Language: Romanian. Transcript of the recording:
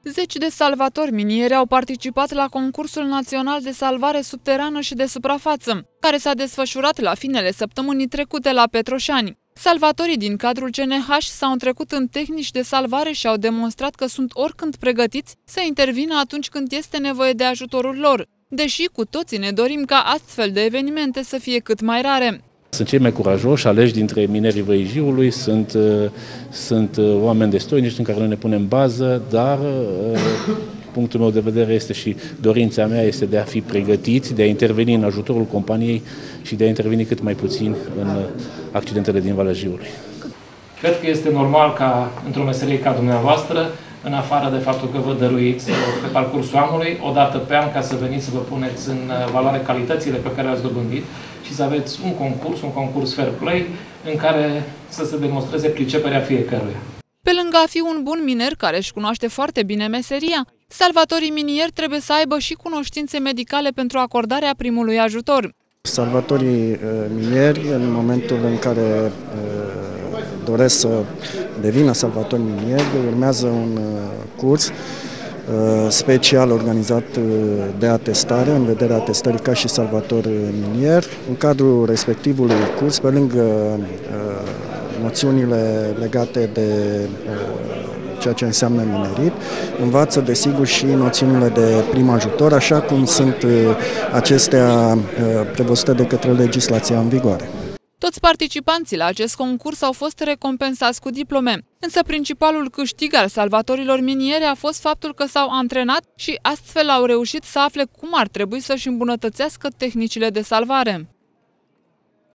Zeci de salvatori minieri au participat la concursul național de salvare subterană și de suprafață, care s-a desfășurat la finele săptămânii trecute la Petroșani. Salvatorii din cadrul CNH s-au întrecut în tehnici de salvare și au demonstrat că sunt oricând pregătiți să intervină atunci când este nevoie de ajutorul lor, deși cu toții ne dorim ca astfel de evenimente să fie cât mai rare. Sunt cei mai curajoși aleși dintre minerii Văijiului, sunt oameni destoinici în care noi ne punem bază, dar punctul meu de vedere este și dorința mea este de a fi pregătiți, de a interveni în ajutorul companiei și de a interveni cât mai puțin în accidentele din Valea Jiului. Cred că este normal ca într-o meserie ca dumneavoastră, în afară de faptul că vă dăruiți pe parcursul anului, o dată pe an, ca să veniți să vă puneți în valoare calitățile pe care le-ați dobândit și să aveți un concurs fair play, în care să se demonstreze priceperea fiecăruia. Pe lângă a fi un bun miner care își cunoaște foarte bine meseria, salvatorii minieri trebuie să aibă și cunoștințe medicale pentru acordarea primului ajutor. Salvatorii minieri, în momentul în care doresc să devină salvatori minieri, urmează un curs special organizat de atestare, în vederea atestării ca și salvator minier. În cadrul respectivului curs, pe lângă noțiunile legate de ceea ce înseamnă minerit, învață desigur și noțiunile de prim ajutor, așa cum sunt acestea prevăzute de către legislația în vigoare. Toți participanții la acest concurs au fost recompensați cu diplome, însă principalul câștig al salvatorilor minieri a fost faptul că s-au antrenat și astfel au reușit să afle cum ar trebui să-și îmbunătățească tehnicile de salvare.